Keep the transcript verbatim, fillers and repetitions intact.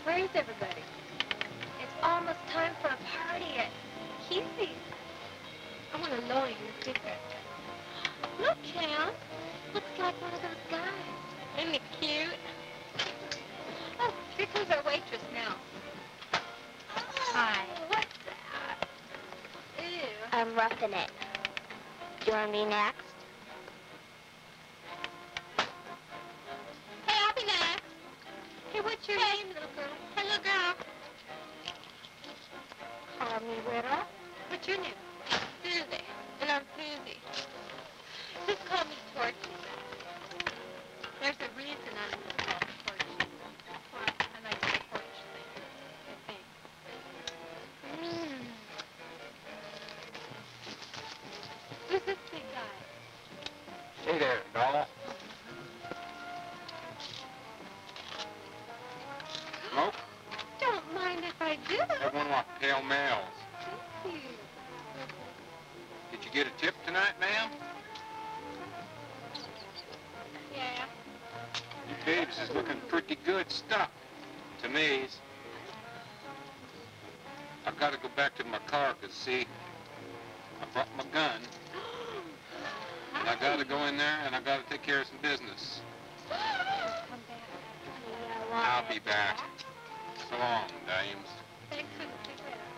Where is everybody? It's almost time for a party at Kesey's. I want to loan you a ticket. Look, Cam. Looks like one of those guys. Isn't he cute? Oh, here comes our waitress now. Hi. What's that? Ew. I'm roughing it. Do you want to be next? Hey, I'll be next. Hey, what's your hey. name, little girl? Hey, little girl. Call me Riddle. What's your name? Susie. And I'm Susie. Just call me Torchy. There's a reason I'm called Torchy. Why? I like the torch thing, I think. Mm. Who's this big guy? Hey there, doll. Smoke? Don't mind if I do. Everyone want pale males. Thank you. Did you get a tip tonight, ma'am? Yeah. You babes is looking pretty good stuff. To me's. I've got to go back to my car, because, see, I brought my gun. And I got to go in there, and I got to take care of some business. Come back. I'll be back. So long, dames. Thanks for the cigarette.